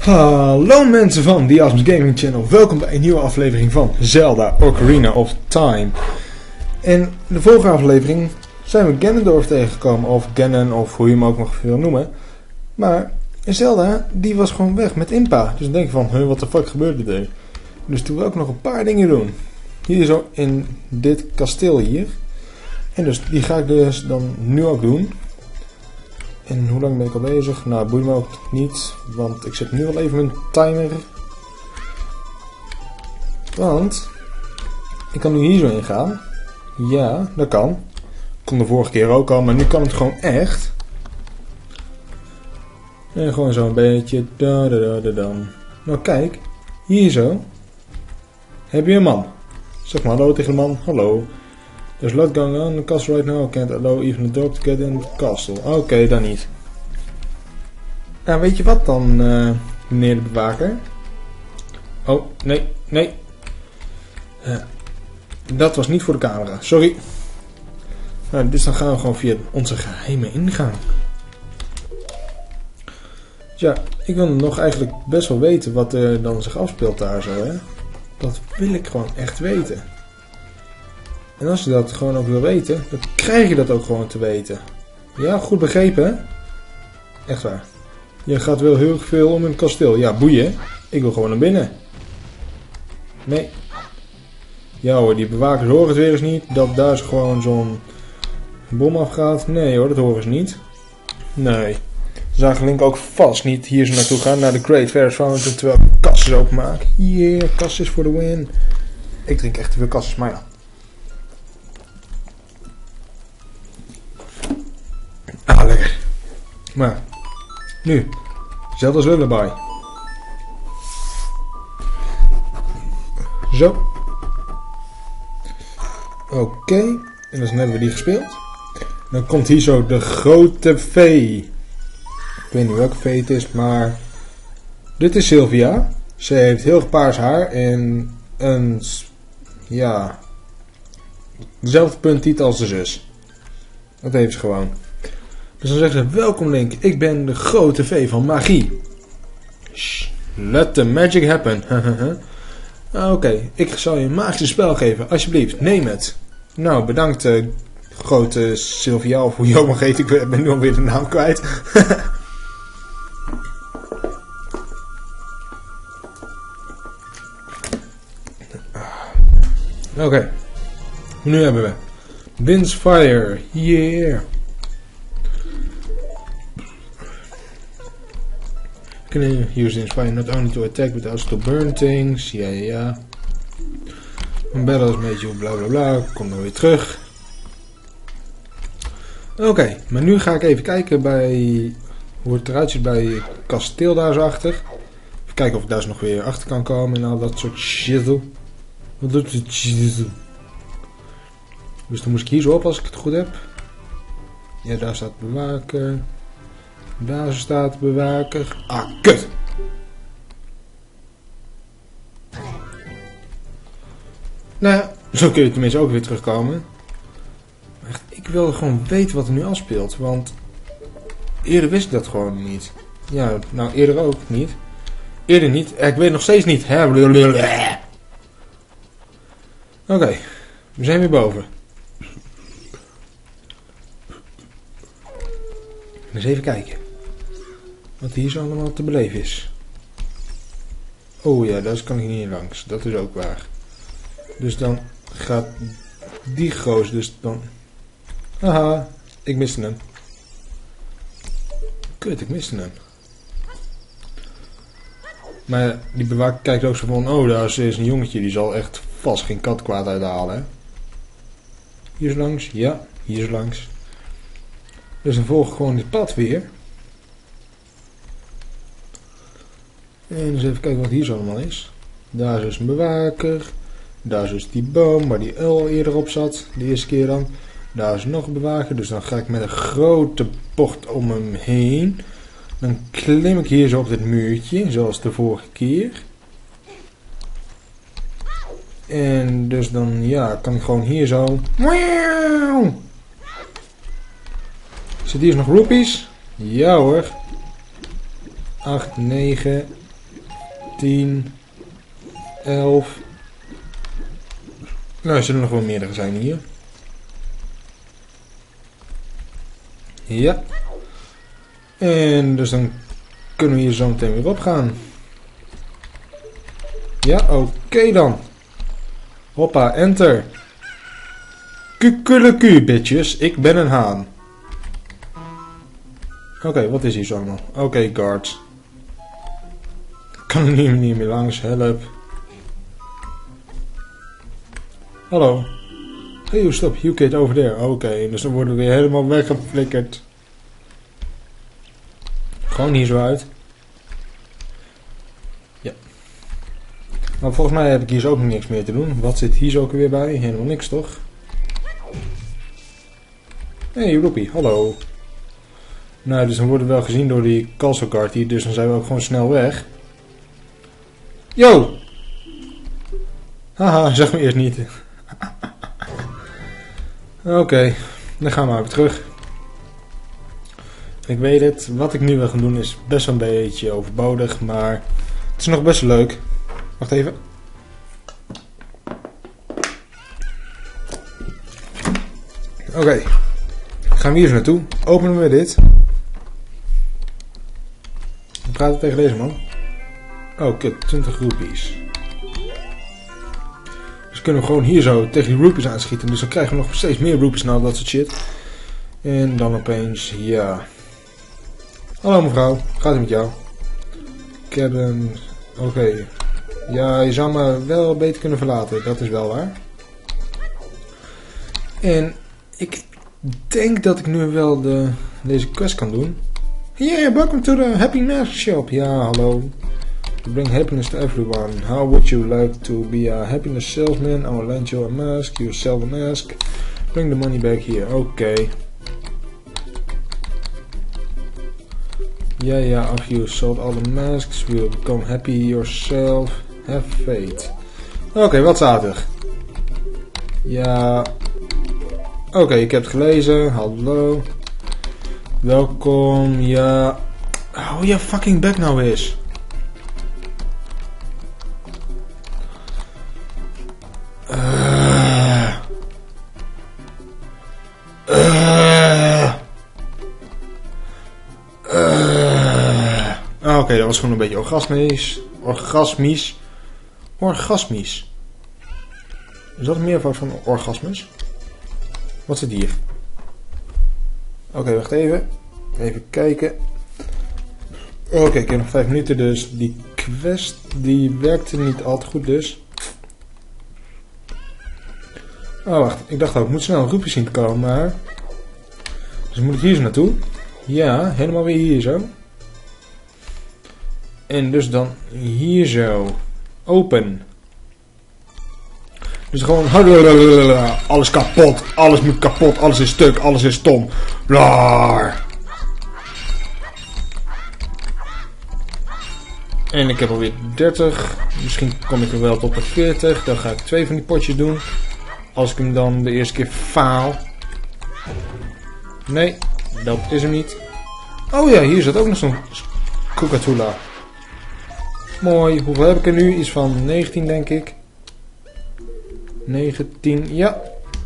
Hallo mensen van The Awesome Gaming Channel, welkom bij een nieuwe aflevering van Zelda Ocarina of Time. In de vorige aflevering zijn we Ganondorf tegengekomen, of Ganon, of hoe je hem ook nog wil noemen. Maar Zelda, die was gewoon weg met Impa. Dus dan denk je van, wat de fuck gebeurde er? Dus toen wil ik nog een paar dingen doen. Hier zo in dit kasteel hier. En dus die ga ik dus dan nu ook doen. En hoe lang ben ik al bezig? Nou, boeit me ook niet, want ik zet nu al even mijn timer. Want ik kan nu hier zo in gaan. Ja, dat kan. Kon de vorige keer ook al, maar nu kan het gewoon echt. En gewoon zo een beetje. Dan. Nou kijk, hier zo. Heb je een man. Zeg maar hallo tegen de man. Hallo. There's a lot going on in the castle right now. I can't allow even the dog to get in the castle. Oké, dan niet. Nou, weet je wat dan, meneer de bewaker? Oh, nee. Dat was niet voor de camera, sorry. Nou, dus dan gaan we gewoon via onze geheime ingang. Ja, ik wil nog eigenlijk best wel weten wat er dan zich afspeelt daar zo, hè. Dat wil ik gewoon echt weten. En als je dat gewoon ook wil weten, dan krijg je dat ook gewoon te weten. Ja, goed begrepen, hè? Echt waar. Je gaat wel heel veel om een kasteel. Ja, boeien. Ik wil gewoon naar binnen. Nee. Ja hoor, die bewakers horen het weer eens niet. Dat daar gewoon zo'n bom afgaat. Nee hoor, dat horen ze niet. Nee. Ze zagen Link ook vast niet hier zo naartoe gaan. Naar de Great Ferris Fountain. Terwijl ik kassen openmaak. Yeah, kasses for the win. Ik drink echt te veel kasses, maar ja. Ah, lekker. Maar, nu, Zelda's Lullaby. Zo. Oké, en dan hebben we die gespeeld. Dan komt hier zo de grote vee. Ik weet niet welke vee het is, maar dit is Sylvia. Ze heeft heel paars haar en een, ja, dezelfde punttiet als de zus. Dat heeft ze gewoon. Dus dan zeggen ze, welkom Link, ik ben de grote vee van magie. Shh, let the magic happen. Oké, ik zal je een magisch spel geven, alsjeblieft, neem het. Nou, bedankt grote Sylvia, of hoe je ook mag heet, ik ben nu alweer de naam kwijt. Oké, nu hebben we Wind's Fire, yeah. Can use the Inspire not only to attack but also to burn things. Ja. Een battle is een beetje bla bla bla. Kom dan weer terug. Oké, maar nu ga ik even kijken bij hoe het eruit ziet bij het kasteel daar zo achter. Even kijken of ik daar zo nog weer achter kan komen en al dat soort shizzle. Wat doet het shizzle? Dus dan moest ik hier zo op als ik het goed heb. Ja, daar staat bewaker. Daar staat bewaker. Ah, kut! Nou ja, zo kun je tenminste ook weer terugkomen. Echt, ik wilde gewoon weten wat er nu afspeelt. Want eerder wist ik dat gewoon niet. Ja, nou eerder ook niet. Eerder niet. Ik weet nog steeds niet. Oké, we zijn weer boven. Eens even kijken. Wat hier zo allemaal te beleven is. Oh ja, daar kan ik niet langs. Dat is ook waar. Dus dan gaat die goos dus dan... Haha, ik miste hem. Kut, ik miste hem. Maar die bewaker kijkt ook zo van... Oh, daar is een jongetje. Die zal echt vast geen kat kwaad uithalen. Hè? Hier is langs. Ja, hier is langs. Dus dan volg ik gewoon dit pad weer. En eens even kijken wat hier zo allemaal is. Daar is dus een bewaker. Daar is dus die boom waar die uil eerder op zat. De eerste keer dan. Daar is nog een bewaker. Dus dan ga ik met een grote bocht om hem heen. Dan klim ik hier zo op dit muurtje. Zoals de vorige keer. En dus dan ja, kan ik gewoon hier zo. Zit hier nog rupees? Ja hoor. 8, 9, 10, 11. Nou, er zullen nog wel meerdere zijn hier. Ja. En dus dan kunnen we hier zo meteen weer op gaan. Ja, oké dan. Hoppa, enter. Kukeleku, bitches. Ik ben een haan. Oké, wat is hier zo allemaal? Oké, guards. Ik kan er niet meer langs. Help. Hallo. Hey, stop. You kid over there. Oké, dus dan worden we weer helemaal weggeflikkerd. Gewoon hier zo uit. Ja. Maar volgens mij heb ik hier zo ook nog niks meer te doen. Wat zit hier zo ook weer bij? Helemaal niks, toch? Hey, Roepie. Hallo. Nou, dus dan worden we wel gezien door die Calcio-guard hier. Dus dan zijn we ook gewoon snel weg. Yo! Haha, zag me eerst niet. Oké, dan gaan we maar weer terug. Ik weet het, wat ik nu wil gaan doen is best wel een beetje overbodig, maar het is nog best wel leuk. Wacht even. Oké, gaan we hier eens naartoe. Openen we dit. We praten tegen deze man. Oh, kut, 20 roepies. Dus kunnen we gewoon hier zo tegen die rupees aanschieten. Dus dan krijgen we nog steeds meer rupees nou, dat soort shit. En dan opeens, ja. Hallo mevrouw, gaat het met jou? Ik heb een... Oké. Ja, je zou me wel beter kunnen verlaten, dat is wel waar. En ik denk dat ik nu wel deze quest kan doen. Yeah, welcome to the Happy Mask Shop. Ja, hallo. To bring happiness to everyone. How would you like to be a happiness salesman? I will lend you a mask. You sell the mask. Bring the money back here. Oké. Yeah, after you sold all the masks, you will become happy yourself. Have faith. Oké, wat staat er? Ja. Oké, ik heb het gelezen. Hallo. Welkom, ja. Hou je fucking back nou eens. Oké, dat was gewoon een beetje orgasmisch. Orgasmisch. Is dat een meervoud van orgasmus? Wat zit hier? Oké, wacht even. Even kijken. Oké, ik heb nog 5 minuten, dus die quest die werkte niet al te goed dus. Oh, wacht. Ik dacht ook, ik moet snel een groepje zien te komen, maar... Dus moet ik hier zo naartoe. Ja, helemaal weer hier zo. En dus dan hier zo. Open. Dus gewoon... Alles kapot. Alles moet kapot. Alles is stuk. Alles is stom. Blaar. En ik heb alweer 30. Misschien kom ik er wel tot de 40. Dan ga ik 2 van die potjes doen. Als ik hem dan de eerste keer faal. Nee, dat is hem niet. Oh ja, hier zit ook nog zo'n Coca-Cola. Mooi. Hoeveel heb ik er nu? Iets van 19 denk ik. 19, ja.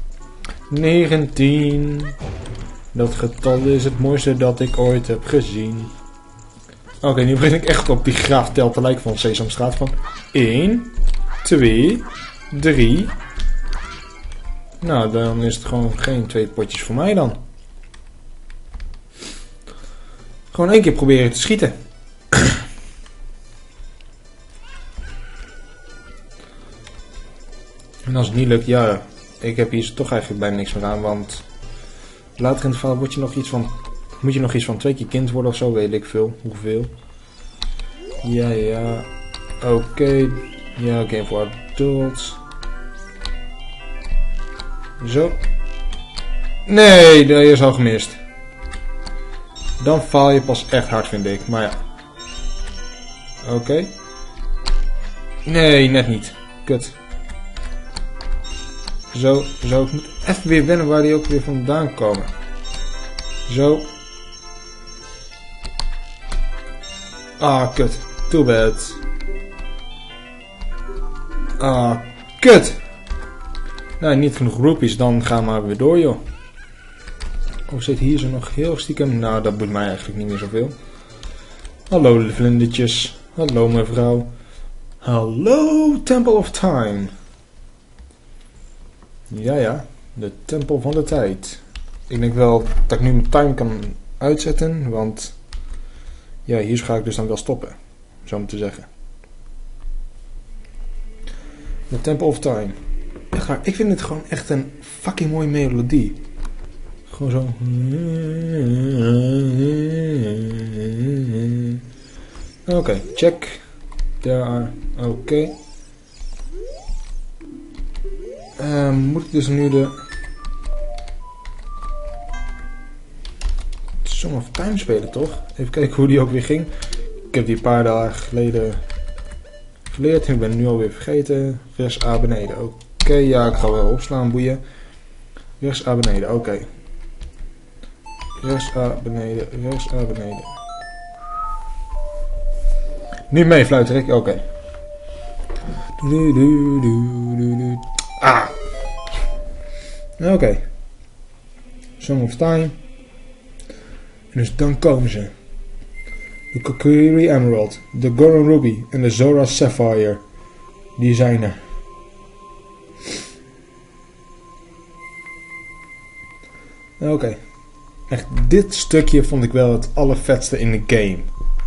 19. Dat getal is het mooiste dat ik ooit heb gezien. Oké, nu begin ik echt op die graaftel te lijken van Sesamstraat. Van 1, 2, 3. Nou, dan is het gewoon geen 2 potjes voor mij dan. Gewoon 1 keer proberen te schieten. En als het niet lukt, ja, ik heb hier toch eigenlijk bijna niks meer aan, want later in het verhaal moet je nog iets van 2 keer kind worden of zo, weet ik veel, hoeveel. Ja, oké. Ja, game for adults. Zo. Nee, dat is al gemist. Dan faal je pas echt hard, vind ik, maar ja. Oké. Nee, net niet. Kut. Zo. Ik moet even weer wennen waar die ook weer vandaan komen. Zo. Ah, kut. Too bad. Ah, kut! Nou, niet genoeg roepies, dan gaan we maar weer door, joh. Oh, zit hier zo nog heel stiekem? Nou, dat boeit mij eigenlijk niet meer zoveel. Hallo, vlindertjes. Hallo, mevrouw. Hallo, Temple of Time. Ja, de tempel van de tijd. Ik denk wel dat ik nu mijn time kan uitzetten, want ja, hier ga ik dus dan wel stoppen, zo moet te zeggen. De Temple of Time. Echt waar, ik vind het gewoon echt een fucking mooie melodie. Gewoon zo. Oké, check. There are. Oké. Moet ik dus nu de Song of Time spelen, toch? Even kijken hoe die ook weer ging. Ik heb die een paar dagen geleden geleerd en ik ben het nu alweer vergeten. Rechts A beneden. Oké, ja, ik ga wel opslaan, boeien. Rechts A beneden, oké. Rechts A beneden, rechts A beneden. Nu mee, fluiterik, oké. Ah! Oké. Song of Time. En dus dan komen ze. De Kokiri Emerald, de Goron Ruby en de Zora Sapphire. Die zijn er. Oké. Echt, dit stukje vond ik wel het allervetste in de game.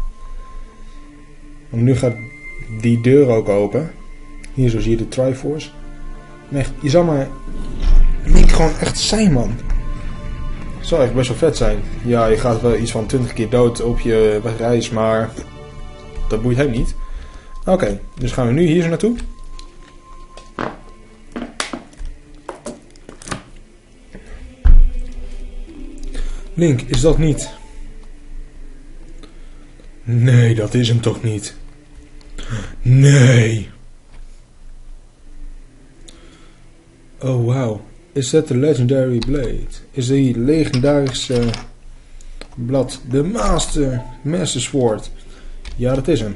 Want nu gaat die deur ook open. Hier zo zie je de Triforce. En echt, je zal maar Link gewoon echt zijn, man. Het zou echt best wel vet zijn. Ja, je gaat wel iets van 20 keer dood op je reis, maar dat boeit hem niet. Oké, dus gaan we nu hier zo naartoe. Link, is dat niet? Nee, dat is hem toch niet? Nee. Oh, wow. Is dat de Legendary Blade? Is die legendarische blad de Master Sword? Ja, dat is hem.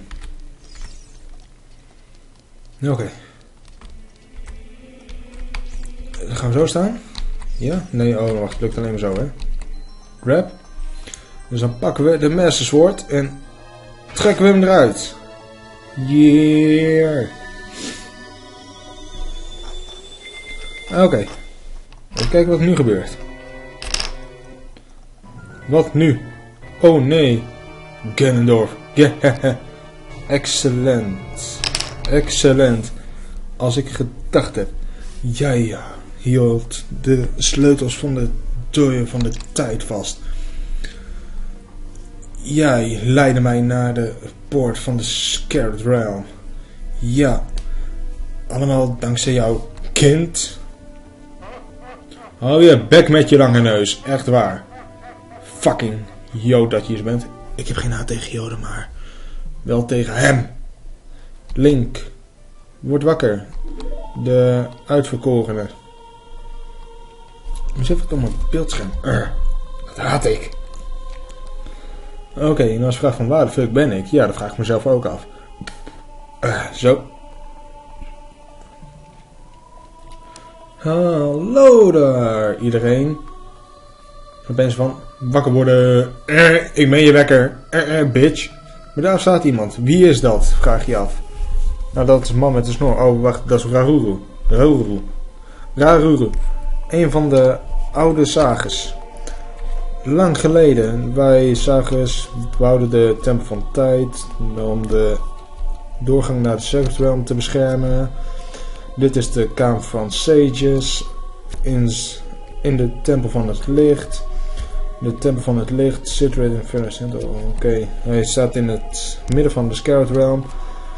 Oké. Dan gaan we zo staan. Ja? Nee, oh wacht, het lukt alleen maar zo, hè. Grab. Dus dan pakken we de Master Sword en trekken we hem eruit. Yeah. Oké. Even kijken wat er nu gebeurt. Wat nu? Oh nee. Ganondorf. Yeah. Excellent. Excellent. Als ik gedacht heb. Jij hield de sleutels van de deur van de tijd vast. Jij leidde mij naar de poort van de Scared Realm. Ja. Allemaal dankzij jouw kind. Hou je bek met je lange neus. Echt waar. Fucking Jood dat je eens bent. Ik heb geen haat tegen Joden, maar wel tegen hem. Link. Word wakker. De uitverkorene. Eens even op mijn beeldscherm. Dat haat ik. Oké, en als vraag van waar de fuck ben ik? Ja, dat vraag ik mezelf ook af. Zo. Hallo daar, iedereen. Dan ben je van, wakker worden. Ik ben je wekker. Bitch. Maar daar staat iemand. Wie is dat? Vraag je af. Nou, dat is een man met een snor. Oh, wacht, dat is Raruru. Raruru. Een van de oude sages. Lang geleden, wij sages bouwden de Tempel van Tijd om de doorgang naar de Sacred Realm te beschermen. Dit is de Kamer van Sages in de Tempel van het Licht. De Tempel van het Licht, situated in very center. Oké, hij staat in het midden van de Sacred Realm.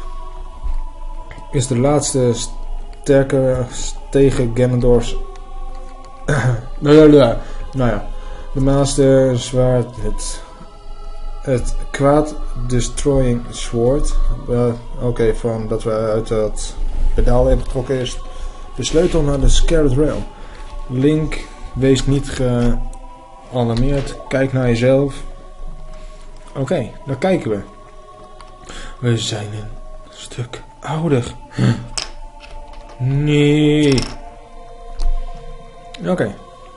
Is de laatste sterke tegen Ganondorf's. Nou ja. De Master Zwaard, het kwaad destroying sword. Oké, van dat we uit het pedaal hebben getrokken is de sleutel naar de Scared Realm. Link, wees niet gealarmeerd. Kijk naar jezelf. Oké, dan kijken we. We zijn een stuk ouder. Nee. Oké.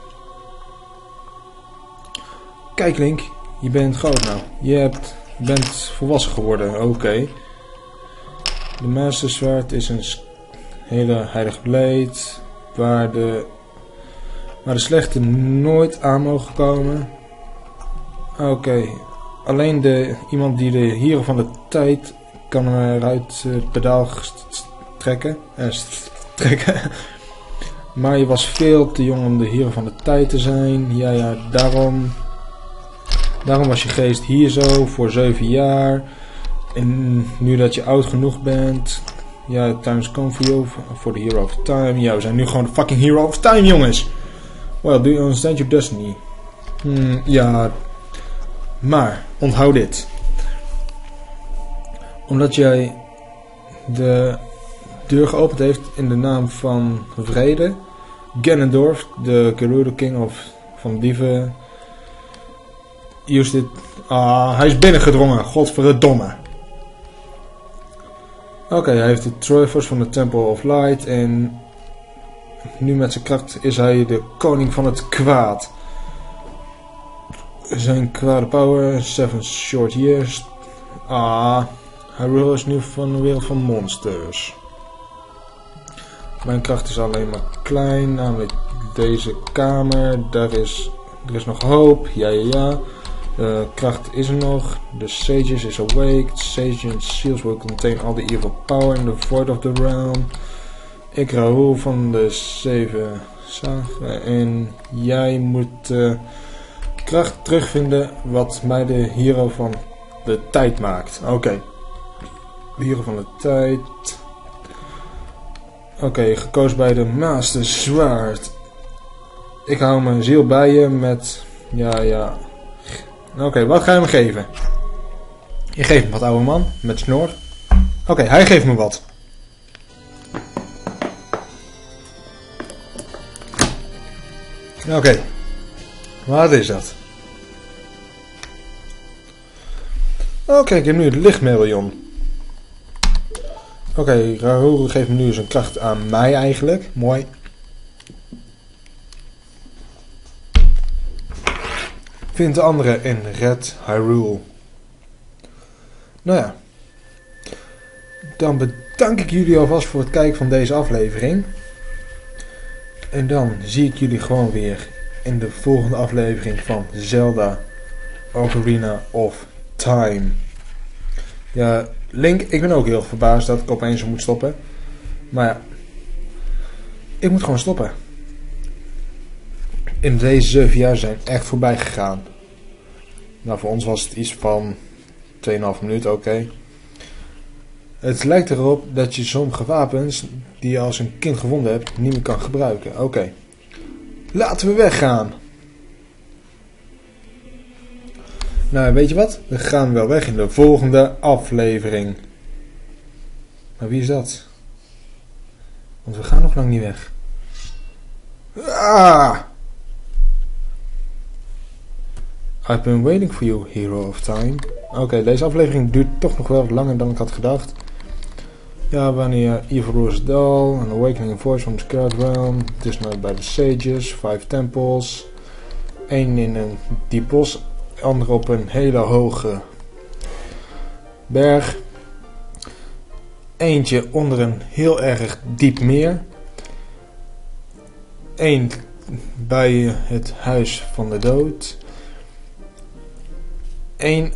Kijk Link, je bent groot nou. Je bent volwassen geworden. Oké. De Master Sword is een hele heilige blade. Waar de slechte nooit aan mogen komen. Oké. Alleen iemand die de hero van de tijd kan eruit het pedaal trekken. Maar je was veel te jong om de hero van de tijd te zijn. Ja, daarom was je geest hier zo voor 7 jaar. En nu dat je oud genoeg bent. Ja, time is come for you. For the hero of time. Ja, we zijn nu gewoon de fucking hero of time, jongens. Well, do you understand your destiny? Ja. Maar, onthoud dit. Omdat jij de deur geopend heeft in de naam van vrede. Ganondorf, de Gerudo King van dieven. Hij is binnengedrongen, godverdomme. Oké, hij heeft de Triforce van de Temple of Light. En nu met zijn kracht is hij de koning van het kwaad. Zijn kwade power, 7 short years. Hyrule is nu van de wereld van monsters. Mijn kracht is alleen maar klein, namelijk deze kamer. Er is nog hoop, ja. Kracht is er nog. The Sages is awake. Sage seals will contain all the evil power in the void of the realm. Ik Rahul van de 7 zagen. En jij moet kracht terugvinden wat mij de hero van de tijd maakt. Oké. De hero van de tijd. Oké, gekozen bij de Master Sword. Ik hou mijn ziel bij je met... Ja. Oké, wat ga je me geven? Je geeft me wat, oude man. Met snor. Oké, hij geeft me wat. Oké. Wat is dat? Oké, ik heb nu het lichtmedaillon. Oké, Rahul geeft me nu zijn kracht aan mij eigenlijk. Mooi. Vind de anderen in Red Hyrule. Nou ja. Dan bedank ik jullie alvast voor het kijken van deze aflevering. En dan zie ik jullie gewoon weer in de volgende aflevering van Zelda Ocarina of Time. Ja, Link, ik ben ook heel verbaasd dat ik opeens moet stoppen. Maar ja, ik moet gewoon stoppen. In deze 7 jaar zijn echt voorbij gegaan. Nou, voor ons was het iets van 2,5 minuten, oké. Het lijkt erop dat je sommige wapens die je als een kind gevonden hebt niet meer kan gebruiken. Oké. Laten we weggaan. Nou, weet je wat? We gaan wel weg in de volgende aflevering. Maar wie is dat? Want we gaan nog lang niet weg. I've been waiting for you, hero of time. Oké, deze aflevering duurt toch nog wel wat langer dan ik had gedacht. Ja, wanneer Evil Rules Dal, An Awakening Voice from the Scared Realm, Dismayed by the Sages, 5 temples, 1 in een diep bos, andere op een hele hoge berg, eentje onder een heel erg diep meer, 1 bij het huis van de dood, 1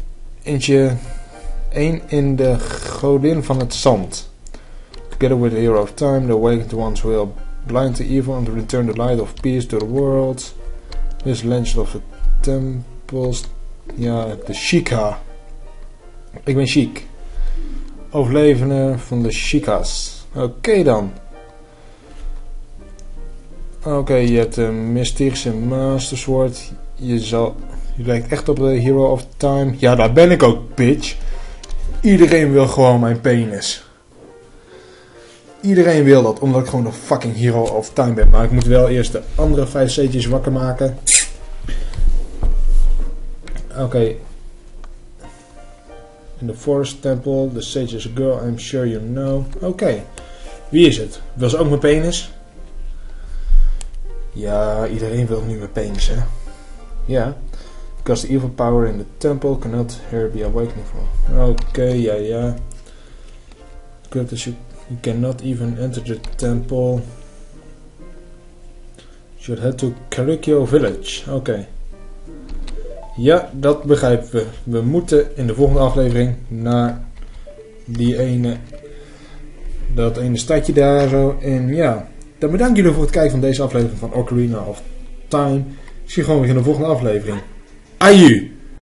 in de godin van het zand. Together with the hero of time, the awakened ones will blind to evil and return the light of peace to the world. This legend of the temples. Ja, de Sheikah. Ik ben Sheik. Overlevende van de Sheikas. Oké dan. Oké, je hebt een mysterische Master Sword. Je lijkt echt op de hero of time. Ja, daar ben ik ook, bitch. Iedereen wil gewoon mijn penis. Iedereen wil dat, omdat ik gewoon de fucking hero of time ben. Maar ik moet wel eerst de andere 5 sages wakker maken. Oké. In the forest temple, the sage is a girl, I'm sure you know. Oké. Wie is het? Wil ze ook mijn penis? Ja, iedereen wil nu mijn penis, hè? Ja. Because the evil power in the temple cannot here be awakening for. Oké, ja. Because you cannot even enter the temple. Should head to Karikyo Village. Oké. Ja, dat begrijpen we. We moeten in de volgende aflevering naar dat ene stadje daar zo. En ja, dan bedank jullie voor het kijken van deze aflevering van Ocarina of Time. Ik zie je gewoon weer in de volgende aflevering. Aju!